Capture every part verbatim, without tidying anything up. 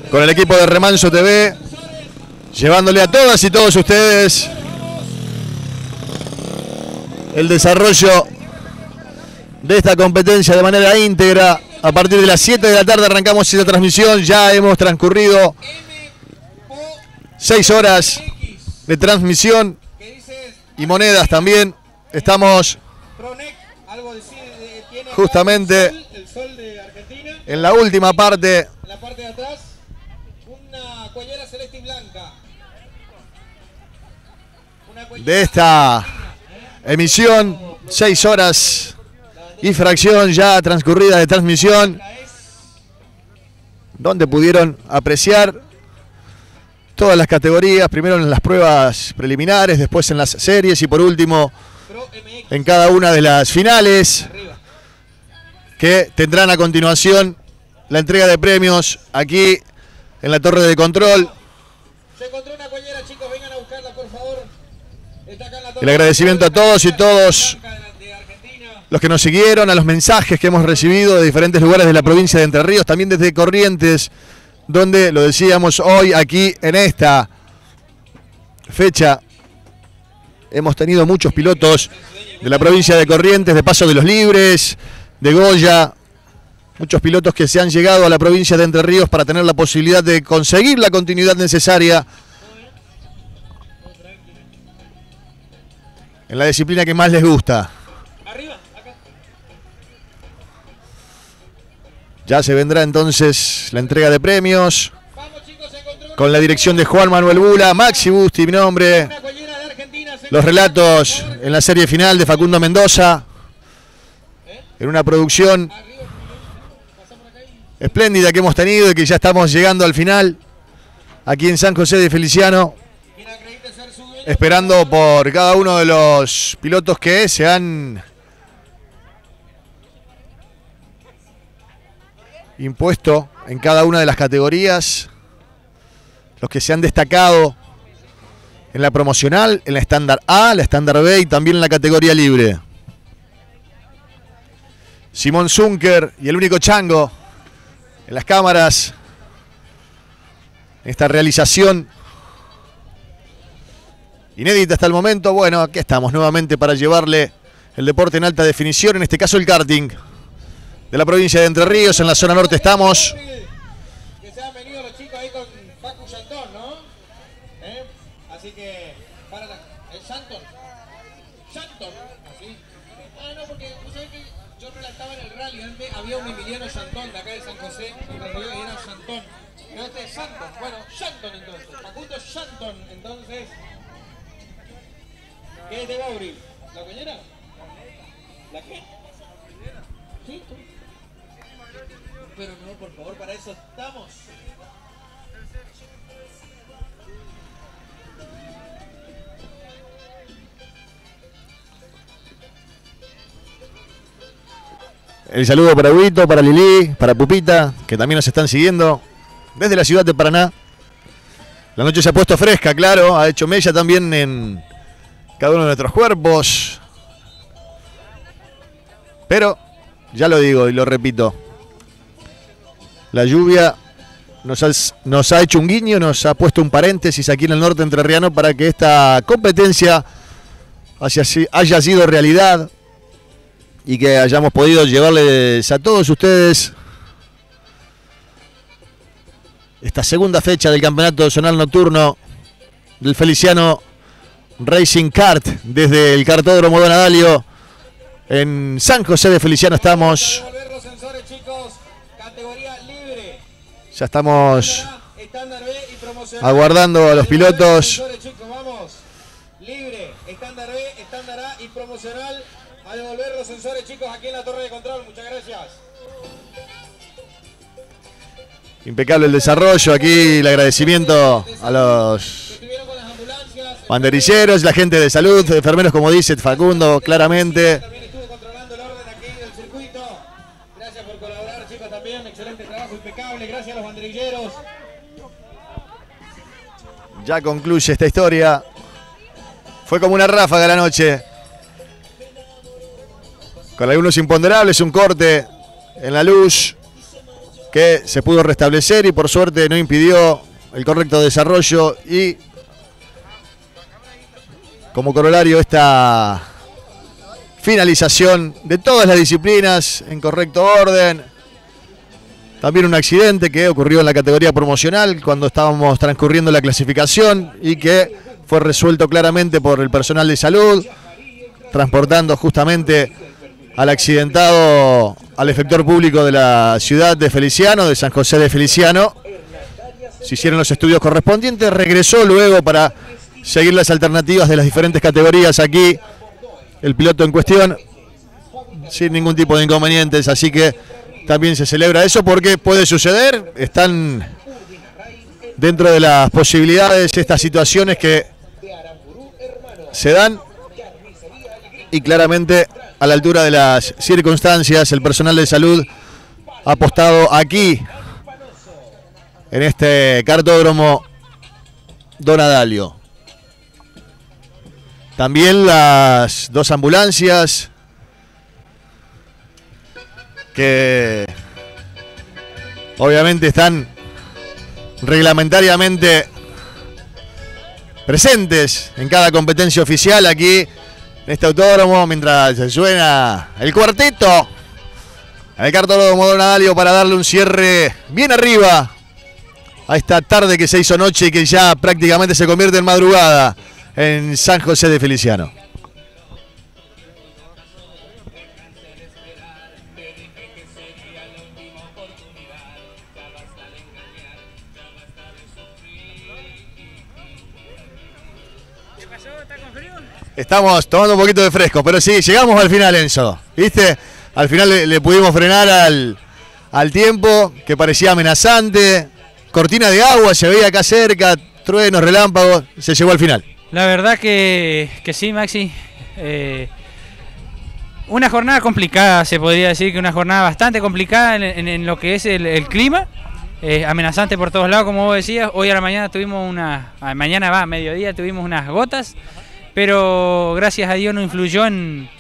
con el equipo de Remanso T V, llevándole a todas y todos ustedes el desarrollo de esta competencia de manera íntegra. A partir de las siete de la tarde arrancamos esta transmisión. Ya hemos transcurrido seis horas de transmisión y monedas también. Estamos justamente en la última parte de esta emisión. Seis horas y fracción ya transcurrida de transmisión, donde pudieron apreciar todas las categorías, primero en las pruebas preliminares, después en las series y por último en cada una de las finales, que tendrán a continuación la entrega de premios aquí en la torre de control. Se encontró una cuellera, chicos, vengan a buscarla, por favor. Está acá en la torre. El agradecimiento a todos y todos los que nos siguieron, a los mensajes que hemos recibido de diferentes lugares de la provincia de Entre Ríos, también desde Corrientes, donde, lo decíamos hoy, aquí en esta fecha, hemos tenido muchos pilotos de la provincia de Corrientes, de Paso de los Libres, de Goya, muchos pilotos que se han llegado a la provincia de Entre Ríos para tener la posibilidad de conseguir la continuidad necesaria en la disciplina que más les gusta. Ya se vendrá entonces la entrega de premios con la dirección de Juan Manuel Bula, Maxi Busti, mi nombre. Los relatos en la serie final de Facundo Mendoza, en una producción espléndida que hemos tenido y que ya estamos llegando al final aquí en San José de Feliciano, esperando por cada uno de los pilotos que se han impuesto en cada una de las categorías, los que se han destacado en la promocional, en la estándar A, la estándar B y también en la categoría libre. Simón Zunker y el único Chango en las cámaras, esta realización inédita hasta el momento. Bueno, aquí estamos nuevamente para llevarle el deporte en alta definición, en este caso el karting de la provincia de Entre Ríos. En la zona norte estamos. Que se han venido los chicos ahí con Facu Chantón, ¿no? ¿Eh? Así que para la, el Chantón. Chantón, así. Ah, no, porque tú sabes que yo relataba en el rally, antes había un Emiliano Chantón de acá de San José, y me río y era Chantón. Pero este es Chantón. Bueno, Chantón entonces. Facundo Chantón, entonces. ¿Qué te va a abrir? ¿La coñera? ¿La qué? ¿Sí? Pero no, por favor, para eso estamos. El saludo para Huito, para Lili, para Pupita, que también nos están siguiendo desde la ciudad de Paraná. La noche se ha puesto fresca, claro, ha hecho mella también en cada uno de nuestros cuerpos. Pero, ya lo digo y lo repito, la lluvia nos ha, nos ha hecho un guiño, nos ha puesto un paréntesis aquí en el norte entrerriano para que esta competencia haya, haya sido realidad y que hayamos podido llevarles a todos ustedes esta segunda fecha del campeonato zonal nocturno del Feliciano Racing Kart desde el kartódromo Don Adalio en San José de Feliciano. Estamos, ya estamos aguardando a los pilotos. Libre, estándar B, estándar A y promocional. A devolver los sensores, chicos, aquí en la torre de control. Muchas gracias. Impecable el desarrollo, aquí el agradecimiento a los banderilleros, la gente de salud, enfermeros, como dice Facundo, claramente. También estuvo controlando el orden aquí del circuito. Gracias por colaborar, chicos, también. Excelente trabajo, impecable. Gracias a los banderilleros. Ya concluye esta historia. Fue como una ráfaga la noche, con algunos imponderables, un corte en la luz que se pudo restablecer y por suerte no impidió el correcto desarrollo y como corolario esta finalización de todas las disciplinas en correcto orden. También un accidente que ocurrió en la categoría promocional cuando estábamos transcurriendo la clasificación y que fue resuelto claramente por el personal de salud, transportando justamente al accidentado al efector público de la ciudad de Feliciano, de San José de Feliciano. Se hicieron los estudios correspondientes, regresó luego para seguir las alternativas de las diferentes categorías aquí el piloto en cuestión sin ningún tipo de inconvenientes, así que también se celebra eso porque puede suceder, están dentro de las posibilidades estas situaciones que se dan y claramente a la altura de las circunstancias el personal de salud ha apostado aquí en este cartódromo Don Adalio. También las dos ambulancias que obviamente están reglamentariamente presentes en cada competencia oficial aquí en este autódromo mientras se suena el cuarteto el cartódromo Don Adalio para darle un cierre bien arriba a esta tarde que se hizo noche y que ya prácticamente se convierte en madrugada en San José de Feliciano. Estamos tomando un poquito de fresco, pero sí, llegamos al final, Enzo. ¿Viste? Al final le, le pudimos frenar al, al tiempo que parecía amenazante. Cortina de agua se veía acá cerca, truenos, relámpagos, se llegó al final. La verdad que, que sí, Maxi. Eh, una jornada complicada, se podría decir que una jornada bastante complicada en, en, en lo que es el, el clima. Eh, amenazante por todos lados, como vos decías. Hoy a la mañana tuvimos una... Mañana va, a mediodía tuvimos unas gotas. Pero gracias a Dios no influyó en...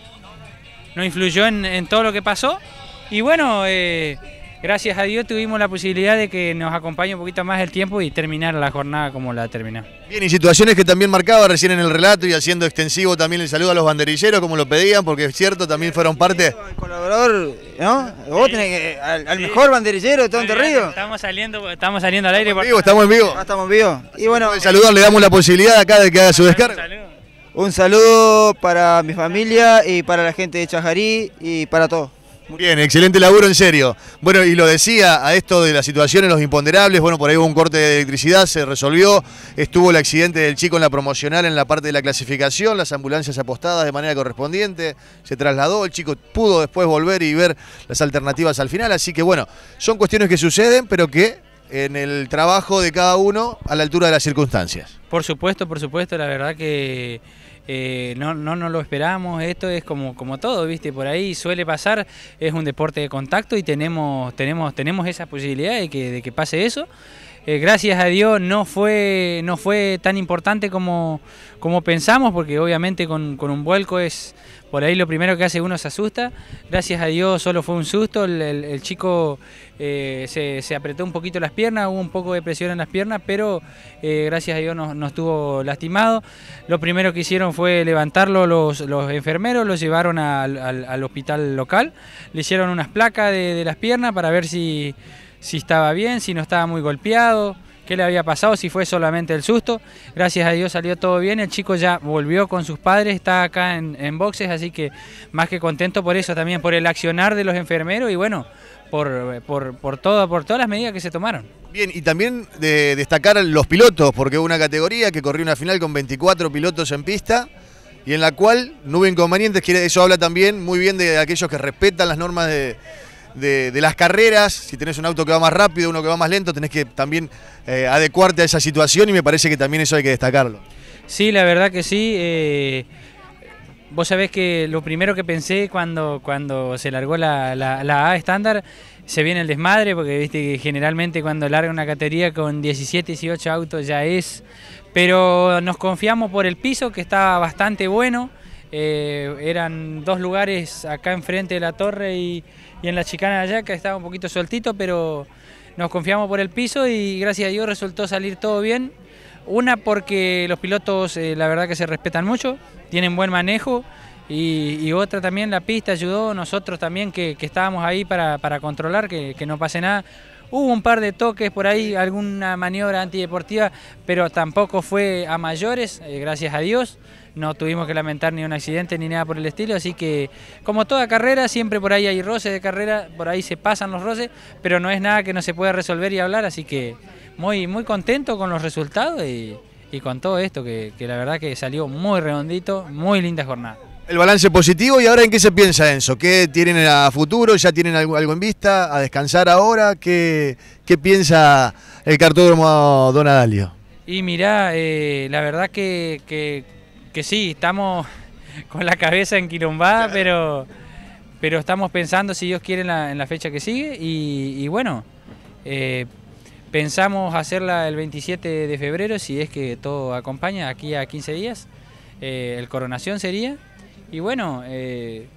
No influyó en, en todo lo que pasó. Y bueno... Eh, Gracias a Dios tuvimos la posibilidad de que nos acompañe un poquito más el tiempo y terminar la jornada como la terminó. Bien, y situaciones que también marcaba recién en el relato y haciendo extensivo también el saludo a los banderilleros, como lo pedían, porque es cierto, también fueron parte... El colaborador, ¿no? Vos tenés que, al, al mejor banderillero de todo Entre Ríos. Estamos saliendo, estamos saliendo al aire. Estamos en vivo, estamos en vivo. Ah, estamos en vivo. Y bueno, el saludar, le damos la posibilidad acá de que haga su descarga. Un saludo para mi familia y para la gente de Chajarí y para todos. Muy bien, excelente laburo, en serio. Bueno, y lo decía, a esto de las situaciones, los imponderables, bueno, por ahí hubo un corte de electricidad, se resolvió, estuvo el accidente del chico en la promocional en la parte de la clasificación, las ambulancias apostadas de manera correspondiente, se trasladó, el chico pudo después volver y ver las alternativas al final, así que bueno, son cuestiones que suceden, pero que en el trabajo de cada uno a la altura de las circunstancias. Por supuesto, por supuesto, la verdad que... Eh, no, no nos lo esperamos, esto es como, como todo, ¿viste? Por ahí suele pasar, es un deporte de contacto y tenemos, tenemos, tenemos esa posibilidad de que, de que pase eso. Eh, gracias a Dios no fue, no fue tan importante como, como pensamos, porque obviamente con, con un vuelco es por ahí lo primero que hace uno se asusta. Gracias a Dios solo fue un susto, el, el, el chico eh, se, se apretó un poquito las piernas, hubo un poco de presión en las piernas, pero eh, gracias a Dios no, no estuvo lastimado. Lo primero que hicieron fue levantarlo los, los enfermeros, lo llevaron al, al, al hospital local, le hicieron unas placas de, de las piernas para ver si... si estaba bien, si no estaba muy golpeado, qué le había pasado, si fue solamente el susto. Gracias a Dios salió todo bien, el chico ya volvió con sus padres, está acá en, en boxes, así que más que contento por eso, también por el accionar de los enfermeros y bueno, por, por, por, todo, por todas las medidas que se tomaron. Bien, y también de destacar los pilotos, porque hubo una categoría que corrió una final con veinticuatro pilotos en pista y en la cual no hubo inconvenientes, eso habla también muy bien de aquellos que respetan las normas de... De, de las carreras. Si tenés un auto que va más rápido, uno que va más lento, tenés que también eh, adecuarte a esa situación y me parece que también eso hay que destacarlo. Sí, la verdad que sí. Eh, vos sabés que lo primero que pensé cuando, cuando se largó la, la, la A estándar, se viene el desmadre, porque viste que generalmente cuando larga una categoría con diecisiete, dieciocho autos ya es, pero nos confiamos por el piso que estaba bastante bueno. Eh, eran dos lugares acá enfrente de la torre y, y en la chicana de allá que estaba un poquito sueltito, pero nos confiamos por el piso y gracias a Dios resultó salir todo bien. Una porque los pilotos eh, la verdad que se respetan mucho, tienen buen manejo y, y otra también la pista ayudó, nosotros también que, que estábamos ahí para, para controlar, que, que no pase nada. Hubo un par de toques por ahí, alguna maniobra antideportiva, pero tampoco fue a mayores, eh, gracias a Dios. No tuvimos que lamentar ni un accidente ni nada por el estilo, así que como toda carrera, siempre por ahí hay roces de carrera, por ahí se pasan los roces, pero no es nada que no se pueda resolver y hablar, así que muy, muy contento con los resultados y, y con todo esto, que, que la verdad que salió muy redondito, muy linda jornada. El balance positivo, y ahora ¿en qué se piensa, Enzo? ¿Qué tienen a futuro? ¿Ya tienen algo, algo en vista? ¿A descansar ahora? ¿Qué, qué piensa el cartódromo Don Adalio? Y mirá, eh, la verdad que, que, que sí, estamos con la cabeza enquilombada, pero, pero estamos pensando, si Dios quiere, en la, en la fecha que sigue y, y bueno, eh, pensamos hacerla el veintisiete de febrero, si es que todo acompaña, aquí a quince días, eh, el coronación sería. Y bueno, eh,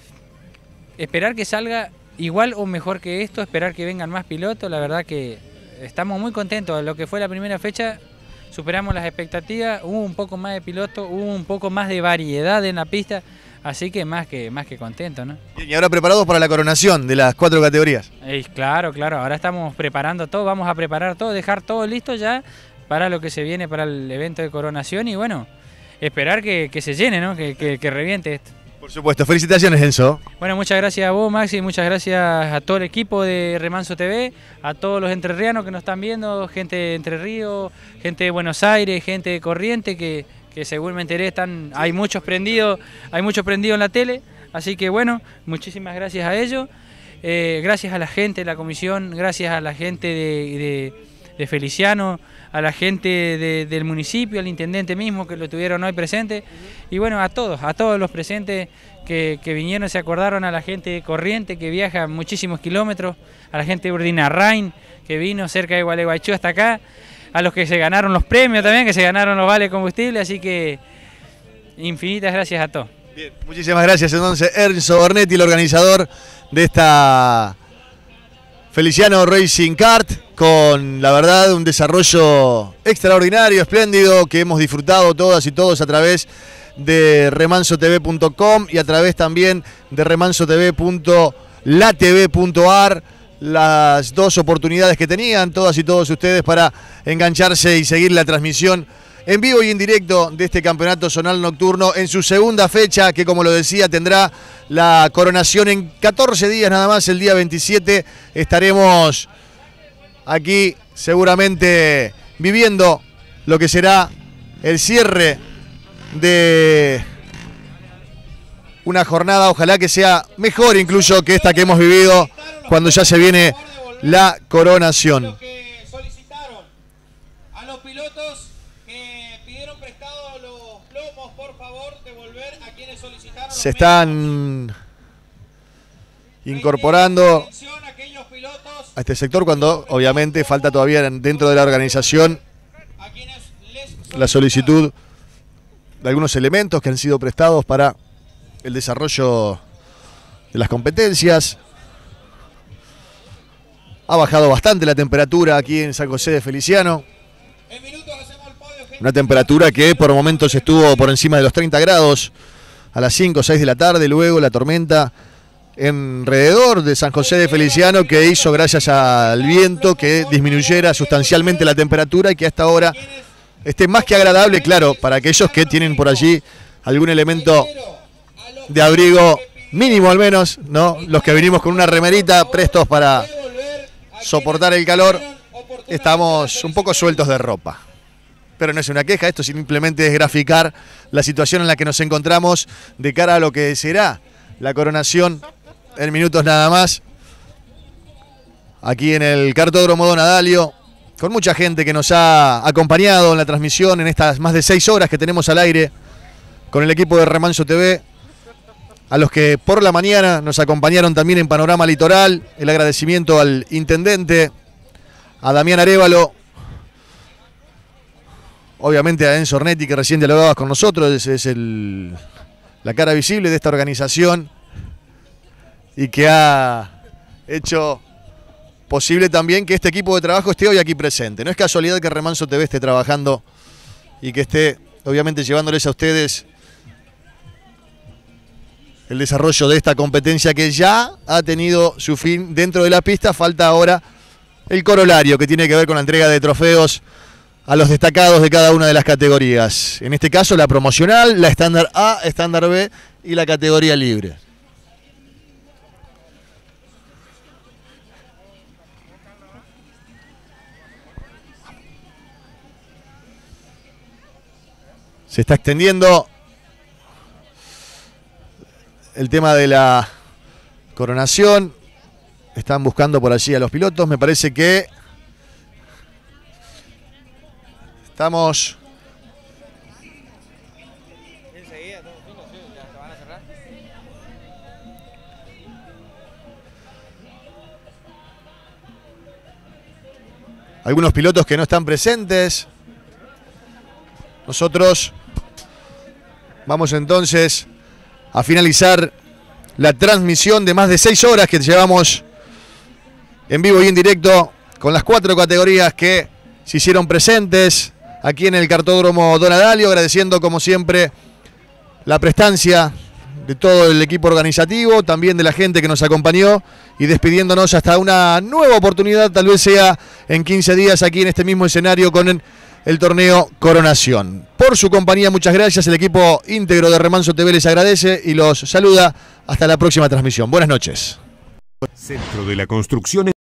esperar que salga igual o mejor que esto, esperar que vengan más pilotos, la verdad que estamos muy contentos de lo que fue la primera fecha, superamos las expectativas, hubo un poco más de pilotos, hubo un poco más de variedad en la pista, así que más que, más que contentos, ¿no? Y ahora preparados para la coronación de las cuatro categorías. Eh, claro, claro, ahora estamos preparando todo, vamos a preparar todo, dejar todo listo ya para lo que se viene para el evento de coronación y bueno, esperar que, que se llene, ¿no? Que, que, que reviente esto. Por supuesto, felicitaciones, Enzo. Bueno, muchas gracias a vos, Maxi, muchas gracias a todo el equipo de Remanso T V, a todos los entrerrianos que nos están viendo, gente de Entre Ríos, gente de Buenos Aires, gente de Corrientes, que, que según me enteré, están, hay muchos prendidos, hay muchos prendidos en la tele, así que bueno, muchísimas gracias a ellos, eh, gracias a la gente de la comisión, gracias a la gente de, de, de Feliciano, a la gente de, del municipio, al intendente mismo que lo tuvieron hoy presente y bueno, a todos, a todos los presentes que, que vinieron, se acordaron, a la gente de Corriente que viaja muchísimos kilómetros, a la gente de Urdinarrain que vino cerca de Gualeguaychú hasta acá, a los que se ganaron los premios también, que se ganaron los vales de combustible, así que infinitas gracias a todos. Bien, muchísimas gracias entonces Enzo Ornetti, el organizador de esta Feliciano Racing Kart, con la verdad un desarrollo extraordinario, espléndido, que hemos disfrutado todas y todos a través de remanso t v punto com y a través también de remanso t v punto latv punto a r, las dos oportunidades que tenían todas y todos ustedes para engancharse y seguir la transmisión en vivo y en directo de este campeonato zonal nocturno en su segunda fecha, que como lo decía tendrá la coronación en catorce días nada más. El día veintisiete estaremos aquí seguramente viviendo lo que será el cierre de una jornada, ojalá que sea mejor incluso que esta que hemos vivido cuando ya se viene la coronación. A los pilotos que pidieron prestado los plomos, por favor, devolver a quienes solicitaron. Se están incorporando a este sector cuando obviamente falta todavía dentro de la organización la solicitud de algunos elementos que han sido prestados para el desarrollo de las competencias. Ha bajado bastante la temperatura aquí en San José de Feliciano. Una temperatura que por momentos estuvo por encima de los treinta grados a las cinco o seis de la tarde. Luego la tormenta alrededor de San José de Feliciano, que hizo, gracias al viento, que disminuyera sustancialmente la temperatura y que hasta ahora esté más que agradable, claro, para aquellos que tienen por allí algún elemento de abrigo mínimo al menos, ¿no? Los que venimos con una remerita prestos para soportar el calor, estamos un poco sueltos de ropa. Pero no es una queja, esto simplemente es graficar la situación en la que nos encontramos de cara a lo que será la coronación en minutos nada más, aquí en el Cartódromo Don Adalio, con mucha gente que nos ha acompañado en la transmisión en estas más de seis horas que tenemos al aire con el equipo de Remanso T V, a los que por la mañana nos acompañaron también en Panorama Litoral, el agradecimiento al intendente, a Damián Arévalo, obviamente a Enzo Ornetti, que recién dialogabas con nosotros, es, es el, la cara visible de esta organización y que ha hecho posible también que este equipo de trabajo esté hoy aquí presente. No es casualidad que Remanso T V esté trabajando y que esté, obviamente, llevándoles a ustedes el desarrollo de esta competencia que ya ha tenido su fin dentro de la pista. Falta ahora el corolario, que tiene que ver con la entrega de trofeos a los destacados de cada una de las categorías. En este caso, la promocional, la estándar A, estándar B y la categoría libre. Se está extendiendo el tema de la coronación. Están buscando por allí a los pilotos. Me parece que estamos... Algunos pilotos que no están presentes. Nosotros vamos entonces a finalizar la transmisión de más de seis horas que llevamos en vivo y en directo con las cuatro categorías que se hicieron presentes aquí en el Kartódromo Don Adalio, agradeciendo como siempre la prestancia de todo el equipo organizativo, también de la gente que nos acompañó y despidiéndonos hasta una nueva oportunidad, tal vez sea en quince días aquí en este mismo escenario con el, el torneo Coronación. Por su compañía, muchas gracias. El equipo íntegro de Remanso T V les agradece y los saluda hasta la próxima transmisión. Buenas noches. Centro de la Construcción.